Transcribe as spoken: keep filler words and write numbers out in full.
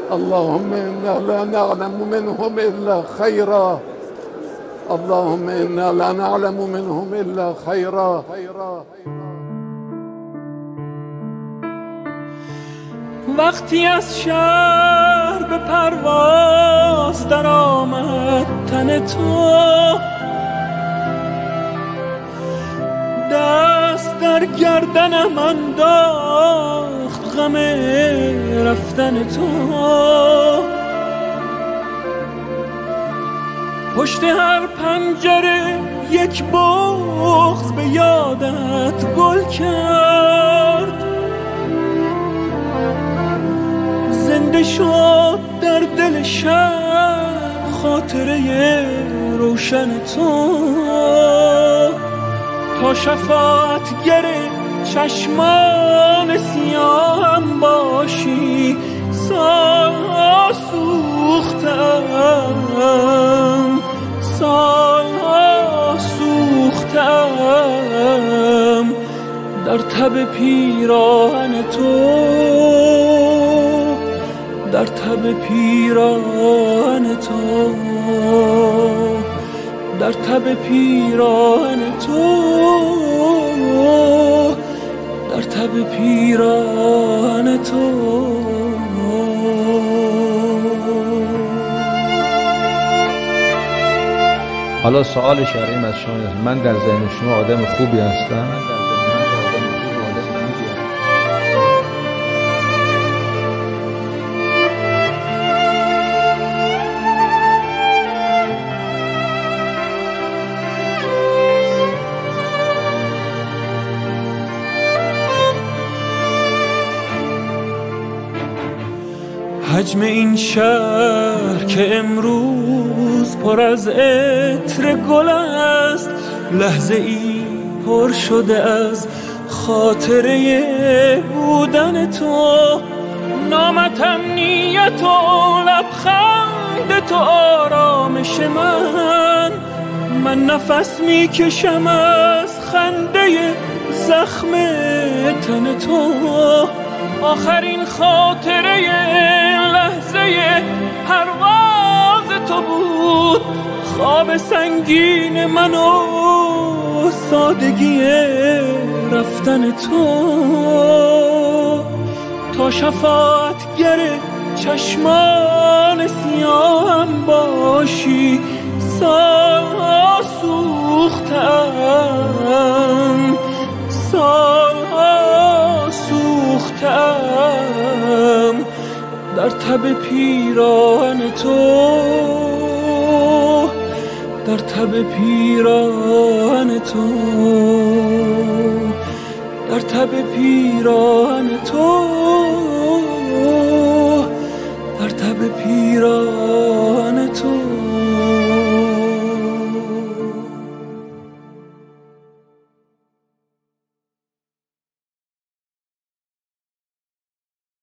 اللهم إنا لا نعلم منهم إلا خيرا اللهم إنا لا نعلم منهم إلا خيرا. وقتی از شهر به پرواز در آمد تن تو، دست در گردنم انداخت غم رفتن تو. پشت هر پنجره یک بغض به یادت گل کرد، زنده شد در دل شب خاطره روشن تو. تا شفاعت گره چشمان سیاهم باشی، سالها سوختم سالها سوختم در تب پیراهن تو، در تب پیراهن تو، در تب پیراهن تو، در تب پیراهن تو. حالا سوال شرعی از شما، من در ذهن شما آدم خوبی هستم؟ حجم این شهر که امروز پر از عطر گل است، لحظه ای پر شده از خاطره بودن تو. نامتم نیت و لبخند تو آرامش من، من نفس میکشم از خنده زخم تن تو. آخرین خاطره لحظه پرواز تو بود، خواب سنگین من و سادگی رفتن تو. تا شفاعت گره چشمان سیاهم باشی، سالها سوختم سالها سوختم در تب پیراهن تو، در تب پیراهن تو، در تب پیراهن تو، در تب پیراهن